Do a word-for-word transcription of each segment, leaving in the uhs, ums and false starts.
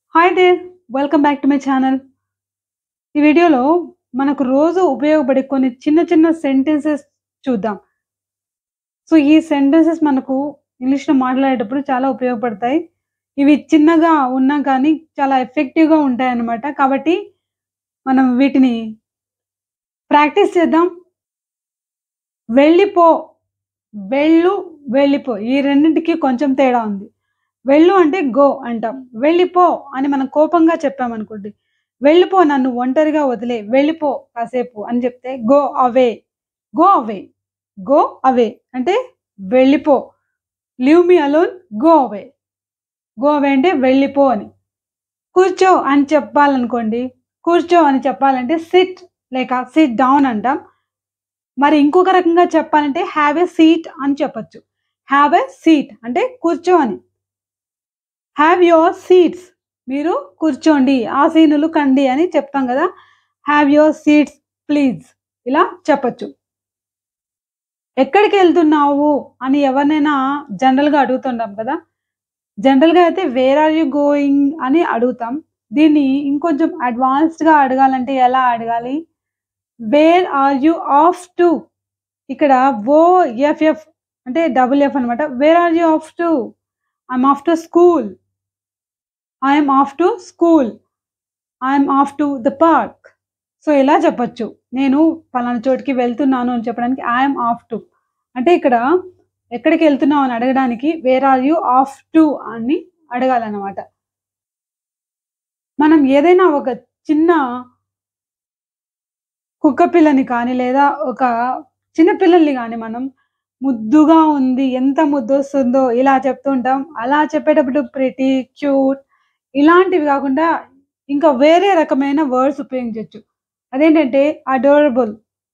Hi there! Welcome back to my channel. ఈ వీడియోలో మనకు రోజు ఉపయోగపడే కొన్ని చిన్న చిన్న సెంటెన్సెస్ చూద్దాం. సో, ఈ సెంటెన్సెస్ మనకు ఇంగ్లీష్‌లో మాట్లాడేటప్పుడు చాలా ఉపయోగపడతాయి. ఇవి చిన్నగా ఉన్నా కానీ చాలా ఎఫెక్టివ్‌గా ఉంటాయన్నమాట. కాబట్టి మనం వీటిని ప్రాక్టీస్ చేద్దాం. వెళ్ళిపో, వెళ్ళు, వెళ్ళిపో ఈ రెండిటికి కొంచెం తేడా ఉంది. వెళ్ళు అంటే గో అంటాం. వెళ్ళిపో అని మనం కోపంగా చెప్పామనుకోండి. వెళ్ళిపో నన్ను ఒంటరిగా వదిలేయి. వెళ్ళిపో కాసేపు అని చెప్తే go away. Go away. Go away అంటే వెళ్ళిపో. Leave me alone. Go away. Go away అంటే వెళ్ళిపో అని. కూర్చో అని చెప్పాలనుకోండి. కూర్చో అని చెప్పాలంటే సిట్ లేక సిట్ డౌన్ అంటాం. మరి ఇంకొక రకంగా చెప్పాలంటే హావ్ ఎ సీట్ అని చెప్పొచ్చు. హావ్ ఎ సీట్ అంటే కూర్చో అని. Have your seats. మీరు కూర్చోండి, ఆసీనులు కండి అని చెప్తాం గదా! హ్యావ్ యువర్ సీట్స్ ప్లీజ్ ఇలా చెప్పొచ్చు. ఎక్కడికెళ్తున్నావు అని ఎవరినైనా జనరల్‌గా అడుగుతుంటాం కదా! జనరల్‌గా అయితే వేర్ ఆర్ యూ గోయింగ్ అని అడుగుతాం. దీన్ని ఇంకొంచెం అడ్వాన్స్డ్‌గా అడగాలంటే ఎలా అడగాలి? Where are you off to? ఇక్కడ ఓఎఫ్ఎఫ్ అంటే డబుల్ ఎఫ్ అనమాట. Where are you off to? I am off to school. I am off to school. I am off to the park. So, ఇలా చెప్పొచ్చు. నేను పలానా చోటికి వెళ్తున్నాను అని చెప్పడానికి ఐ యామ్ ఆఫ్ టు. అంటే ఇక్కడ ఎక్కడికెళ్తున్నావు అని అడగడానికి where are you off to అని అడగాలన్నమాట. మనం ఏదైనా ఒక చిన్న కుక్క పిల్లని కానీ, లేదా ఒక చిన్న పిల్లల్ని గాని మనం ముద్దుగా ఉంది, ఎంత ముద్దొస్తుందో ఇలా చెప్తూ ఉంటాం. అలా చెప్పేటప్పుడు ప్రిటీ, క్యూట్ ఇలాంటివి గాకుండా ఇంకా వేరే రకమైన వర్డ్స్ ఉపయోగించొచ్చు. అదేంటంటే adorable.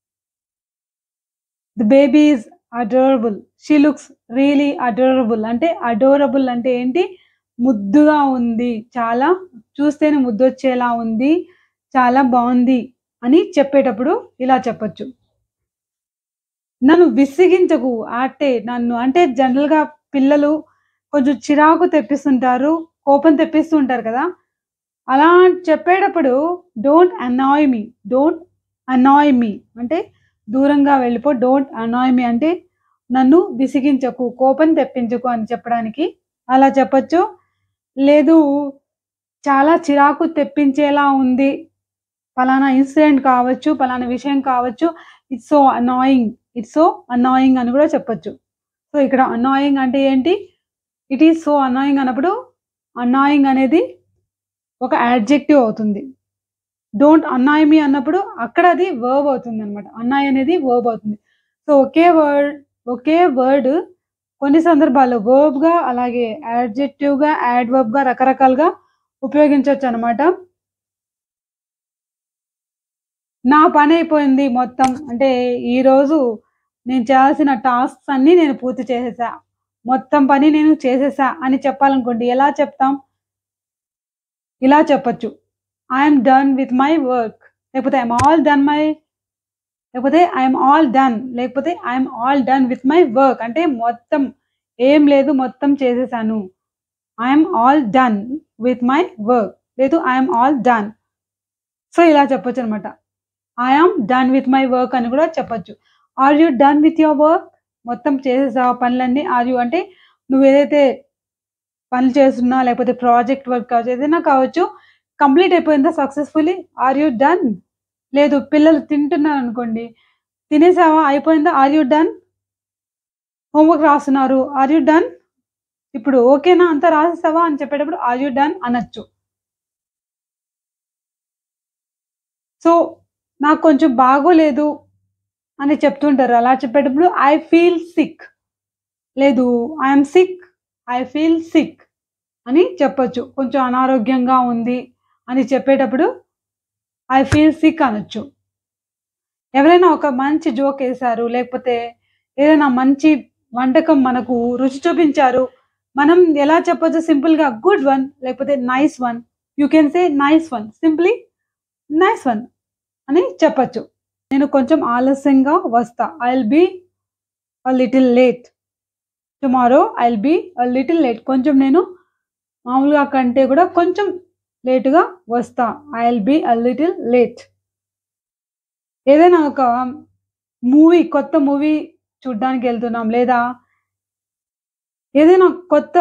The baby is adorable. She looks really adorable. అంటే అడోరబుల్ అంటే ఏంటి? ముద్దుగా ఉంది. చాలా చూస్తేనే ముద్దొచ్చేలా ఉంది. చాలా బావుంది అని చెప్పేటప్పుడు ఇలా చెప్పొచ్చు. నన్ను విసిగించకు అంటే నన్ను అంటే జనరల్‌గా పిల్లలు కొంచెం చిరాకు తెప్పిస్తుంటారు. కోపం తెప్పిస్తూ ఉంటారు కదా! అలా చెప్పేటప్పుడు don't annoy me. Don't annoy me అంటే దూరంగా వెళ్ళిపో. డోంట్ అనాయ్ మీ అంటే నన్ను విసిగించకు, కోపం తెప్పించకు అని చెప్పడానికి అలా చెప్పొచ్చు. లేదు చాలా చిరాకు తెప్పించేలా ఉంది. పలానా ఇన్సిడెంట్ కావచ్చు, పలానా విషయం కావచ్చు. It's so annoying. It's so annoying అని కూడా చెప్పొచ్చు. సో, ఇక్కడ అనాయింగ్ అంటే ఏంటి? ఇట్ ఈస్ సో అనాయింగ్ అన్నప్పుడు అనాయింగ్ అనేది ఒక యాడ్జెక్టివ్ అవుతుంది. డోంట్ అన్నాయ్ మీ అన్నప్పుడు అక్కడ అది వర్బ్ అవుతుందన్నమాట. అన్నాయ్ అనేది వర్బ్ అవుతుంది. సో, ఒకే వర్డ్ ఒకే వర్డ్ కొన్ని సందర్భాల్లో వర్బ్‌గా అలాగే యాడ్జెక్టివ్‌గా, యాడ్వర్బ్‌గా రకరకాలుగా ఉపయోగించొచ్చన్నమాట. నా పనయిపోయింది మొత్తం. అంటే ఈరోజు నేను చేయాల్సిన టాస్క్స్ అన్నీ నేను పూర్తి చేసేసా. మొత్తం పని నేను చేసేసా అని చెప్పాలనుకోండి ఎలా చెప్తాం? ఇలా చెప్పొచ్చు. I am done with my work. లేకపోతే I am all done my లేకపోతే ఐ యామ్ ఆల్ డన్ లేకపోతే I am all done with my work అంటే మొత్తం ఏం లేదు మొత్తం చేసేసాను. I am all done with my work. లేదు I am all done. So, ఇలా చెప్పొచ్చనమాట. I am done with my work అని కూడా చెప్పొచ్చు. Are you done with your work? మొత్తం చేసేసావా పనులన్నీ? ఆర్ యూ అంటే నువ్వేదైతే పనులు చేస్తున్నా లేకపోతే ప్రాజెక్ట్ వర్క్ కావచ్చు ఏదైనా కావచ్చు. కంప్లీట్ అయిపోయిందా సక్సెస్‌ఫుల్లీ? Are you done? లేదు పిల్లలు తింటున్నారనుకోండి. తినేసావా? అయిపోయిందా? Are you done? హోంవర్క్ రాస్తున్నారు. Are you done? ఇప్పుడు ఓకేనా? అంతా రాసేసావా? అని చెప్పేటప్పుడు ఆర్ యూ డన్ అనొచ్చు. సో, నాకు కొంచెం బాగోలేదు అని చెప్తుంటారు. అలా చెప్పేటప్పుడు ఐ ఫీల్ సిక్. లేదు I am sick. I feel sick అని చెప్పొచ్చు. కొంచెం అనారోగ్యంగా ఉంది అని చెప్పేటప్పుడు ఐ ఫీల్ సిక్ అనొచ్చు. ఎవరైనా ఒక మంచి జోక్ ఏసారు. లేకపోతే ఏదైనా మంచి వంటకం మనకు రుచి చూపించారు. మనం ఎలా చెప్పొచ్చు సింపుల్‌గా గుడ్ వన్ లేకపోతే nice one. You can say nice one. Simply nice one అని చెప్పొచ్చు. నేను కొంచెం ఆలస్యంగా వస్తా. I will be a little late. Tomorrow I will be a little late. కొంచెం నేను మామూలుగా కంటే కూడా కొంచెం లేట్‌గా వస్తా. I will be a little late. ఏదైనా ఒక మూవీ కొత్త మూవీ చూడ్డానికెళ్తున్నాం. లేదా ఏదైనా కొత్త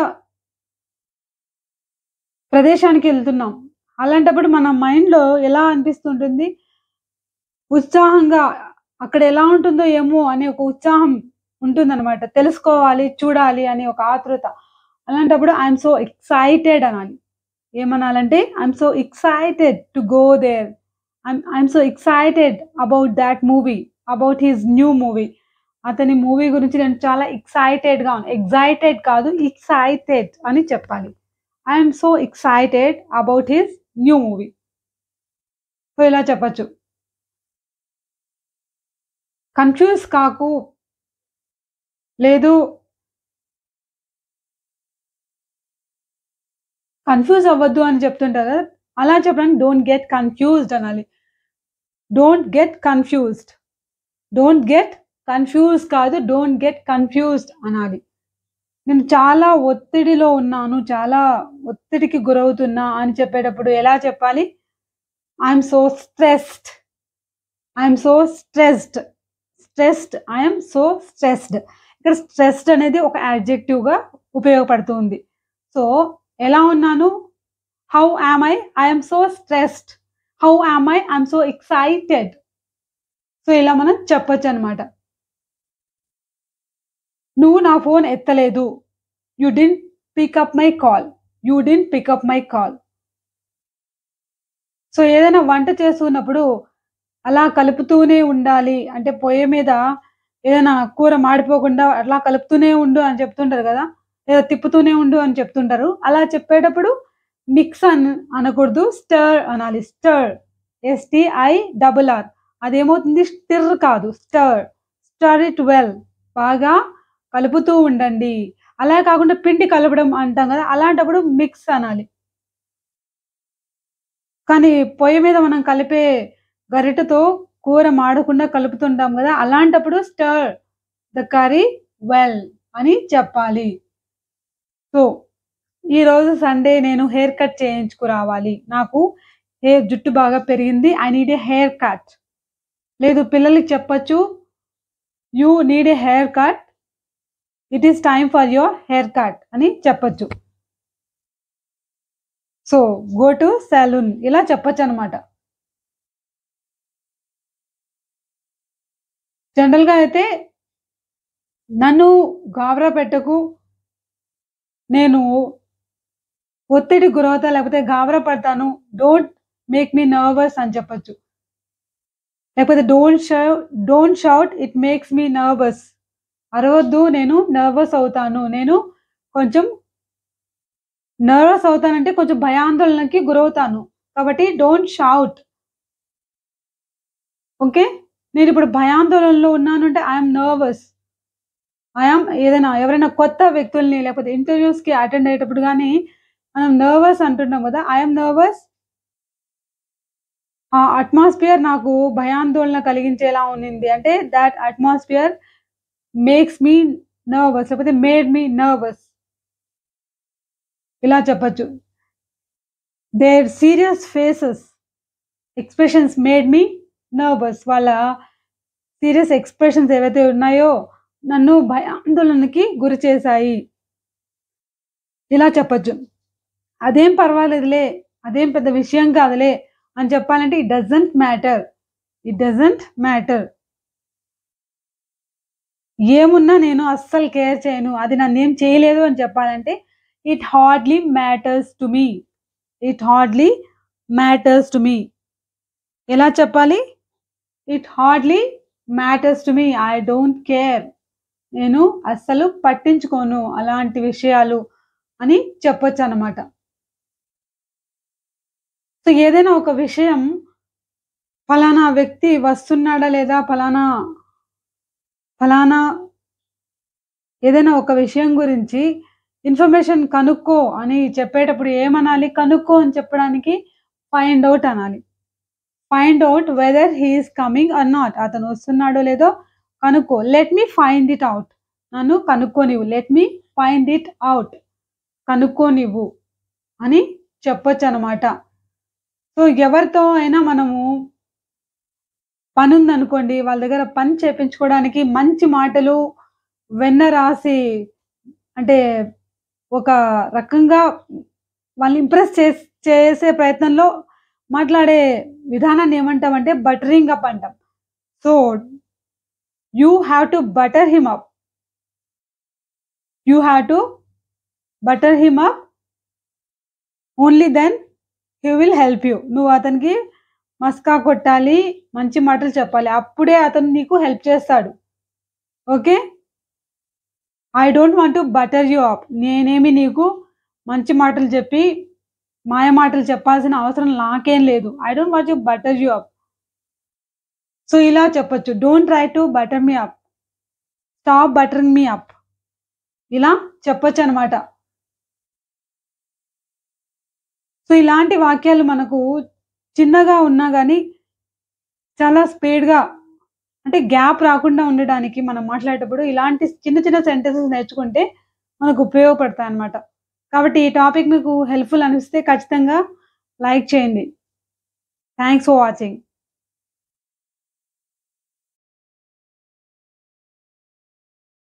ప్రదేశానికెళ్తున్నాం. అలాంటప్పుడు మన మైండ్‌లో ఎలా అనిపిస్తుంటుంది? ఉత్సాహంగా అక్కడ ఎలా ఉంటుందో ఏమో అనే ఒక ఉత్సాహం ఉంటుందనమాట. తెలుసుకోవాలి, చూడాలి అనే ఒక ఆతృత. అలాంటప్పుడు ఐ యామ్ సో ఎక్సైటెడ్ అనాలి. ఏమనాలంటే I am so excited to go there. I am I am so excited about that movie. About his new movie. అతని మూవీ గురించి నేను చాలా ఎక్సైటెడ్‌గా ఉన్నా. ఎక్సైటెడ్ కాదు ఎక్సైటెడ్ అని చెప్పాలి. I am so excited about his new movie. So, ఇలా చెప్పొచ్చు. కన్‌ఫ్యూజ్ కాకు. లేదు కన్‌ఫ్యూజ్ అవ్వద్దు అని చెప్తుంటారు కదా! అలా చెప్పడానికి డోంట్ గెట్ కన్‌ఫ్యూజ్డ్ అనాలి. Don't get confused. Don't get confuse కాదు. డోంట్ గెట్ కన్‌ఫ్యూజ్డ్ అనాలి. నేను చాలా ఒత్తిడిలో ఉన్నాను. చాలా ఒత్తిడికి గురవుతున్నా అని చెప్పేటప్పుడు ఎలా చెప్పాలి? I am so stressed. I am so stressed. Stressed. I am so stressed. ఇక్కడ స్ట్రెస్డ్ అనేది ఒక యాడ్జెక్టివ్‌గా ఉపయోగపడుతుంది. సో, ఎలా ఉన్నాను? How am I? I am so stressed. How am I? I am so excited. So, ఇలా మనం చెప్పొచ్చనమాట. నువ్వు నా ఫోన్ ఎత్తలేదు. You didn't pick up my call. You didn't pick up my call. So, ఏదైనా వంట చేస్తున్నప్పుడు అలా కలుపుతూనే ఉండాలి. అంటే పొయ్యి మీద ఏదైనా కూర మాడిపోకుండా అట్లా కలుపుతూనే ఉండు అని చెప్తుంటారు గదా! లేదా తిప్పుతూనే ఉండు అని చెప్తుంటారు. అలా చెప్పేటప్పుడు మిక్స్ అన్ అనకూడదు. స్టర్ అనాలి. స్టర్. ఎస్-టి-ఐ-ఆర్-ఆర్. అదేమవుతుంది స్టిర్ కాదు. స్టర్. Stir it well. బాగా కలుపుతూ ఉండండి. అలా కాకుండా పిండి కలపడం అంటాం గదా! అలాంటప్పుడు మిక్స్ అనాలి. కానీ పొయ్యి మీద మనం కలిపే గరిటెతో కూర మాడకుండా కలుపుతుంటాం గదా! అలాంటప్పుడు స్టర్ ద కర్రీ వెల్ అని చెప్పాలి. సో, ఈరోజు సండే నేను హెయిర్ కట్ చేయించుకురావాలి. నాకు హెయిర్ జుట్టు బాగా పెరిగింది. I need a hair cut. లేదు పిల్లలకి చెప్పొచ్చు. You need a hair cut. It is time for your hair cut అని చెప్పొచ్చు. సో, గో టు సెలూన్ ఇలా చెప్పొచ్చనమాట. జనరల్‌గా అయితే నన్ను గాబరా పెట్టకు. నేను ఒత్తిడికి గురవుతా లేకపోతే గాబరా పడతాను. డోంట్ మేక్ మీ నర్వస్ అని చెప్పొచ్చు. లేకపోతే don't show don't shout it makes me nervous. అరవొద్దు నేను నర్వస్ అవుతాను. నేను కొంచెం నర్వస్ అవుతానంటే కొంచెం భయాందోళనకి గురవుతాను. కాబట్టి డోంట్ షౌట్. ఓకే. నేనిప్పుడు భయాందోళనలో ఉన్నాను అంటే I am nervous. I am ఏదైనా ఎవరైనా కొత్త వ్యక్తుల్ని లేకపోతే ఇంటర్‌వ్యూస్‌కి అటెండ్ అయ్యేటప్పుడు గాని మనం నర్వస్ అంటుంటాం గదా! I am nervous. ఆ అట్మాస్ఫియర్ నాకు భయాందోళన కలిగించేలా ఉన్నింది. అంటే that atmosphere makes me nervous లేకపోతే మేడ్ మీ నర్వస్. ఇలా చెప్పొచ్చు. Their serious faces expressions made me nervous. వాళ్ళ సీరియస్ ఎక్స్‌ప్రెషన్స్ ఏవైతే ఉన్నాయో నన్ను భయాందోళనకి గురి చేశాయి. ఇలా చెప్పొచ్చు. అదేం పర్వాలేదులే. అదేం పెద్ద విషయం కాదులే అని చెప్పాలంటే it doesn't matter. It doesn't matter. ఏమున్నా నేను అస్సలు కేర్ చేయను. అది నన్నేం చేయలేదు అని చెప్పాలంటే it hardly matters to me. It hardly matters to me. ఎలా చెప్పాలి? It hardly matters to me. I don't care. నేను అస్సలు పట్టించుకోను అలాంటి విషయాలు అని చెప్పొచ్చనమాట. సో, ఏదైనా ఒక విషయం ఫలానా వ్యక్తి వస్తున్నాడా లేదా ఫలానా ఫలానా ఏదైనా ఒక విషయం గురించి ఇన్ఫర్మేషన్ కనుక్కో అని చెప్పేటప్పుడు ఏమనాలి? కనుక్కో అని చెప్పడానికి ఫైండ్ ఔట్ అనాలి. Find out whether he is coming or not. అతను వస్తున్నాడో లేదో కనుక్కో. Let me find it out. నన్ను కనుక్కోనివ్వు. Let me find it out. కనుక్కోనివ్వు అని చెప్పొచ్చనమాట. సో, ఎవరితో అయినా మనము పనుందనుకోండి, వాళ్ళ దగ్గర పని చేపించుకోవడానికి మంచి మాటలు వెన్న రాసి అంటే ఒక రకంగా వాళ్ళని ఇంప్రెస్ చేస్ చేసే ప్రయత్నంలో మాట్లాడే విధానాన్ని ఏమంటామంటే బటరింగ్ అప్ అంటాం. So, you have to butter him up. You have to butter him up. Only then he will help you. నువ్వు అతనికి మస్కా కొట్టాలి, మంచి మాటలు చెప్పాలి. అప్పుడే అతను నీకు హెల్ప్ చేస్తాడు. Okay. I don't want to butter you up. నేనేమి నీకు మంచి మాటలు చెప్పి, మాయ మాటలు చెప్పాల్సిన అవసరం నాకేం లేదు. I don't want to butter you up. So, ఇలా చెప్పొచ్చు. Don't try to butter me up. Stop buttering me up. ఇలా చెప్పొచ్చనమాట. సో, ఇలాంటి వాక్యాలు మనకు చిన్నగా ఉన్నా గానీ, చాలా స్పీడ్‌గా అంటే గ్యాప్ రాకుండా ఉండడానికి మనం మాట్లాడేటప్పుడు ఇలాంటి చిన్న చిన్న సెంటెన్సెస్ నేర్చుకుంటే మనకు ఉపయోగపడతాయన్నమాట. కాబట్టి ఈ టాపిక్ మీకు హెల్ప్‌ఫుల్ అనిపిస్తే ఖచ్చితంగా లైక్ చేయండి. Thanks for watching.